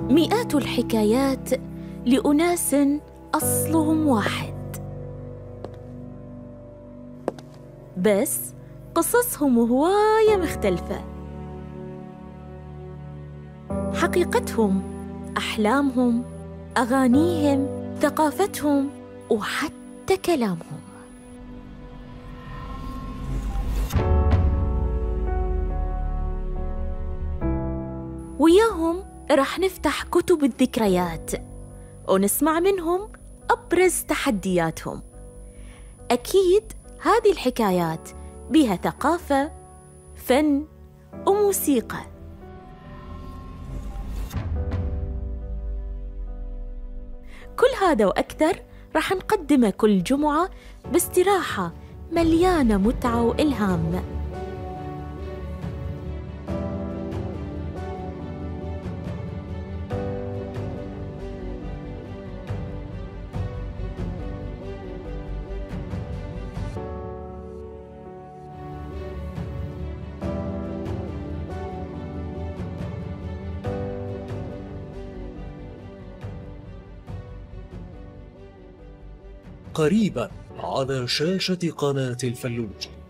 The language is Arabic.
مئات الحكايات لأناس أصلهم واحد، بس قصصهم هواية مختلفة. حقيقتهم، أحلامهم، أغانيهم، ثقافتهم، وحتى كلامهم. وياهم رح نفتح كتب الذكريات ونسمع منهم أبرز تحدياتهم. أكيد هذه الحكايات بها ثقافة، فن، وموسيقى. كل هذا وأكثر رح نقدمه كل جمعة باستراحة مليانة متعة وإلهام. قريبا على شاشة قناة الفلوج.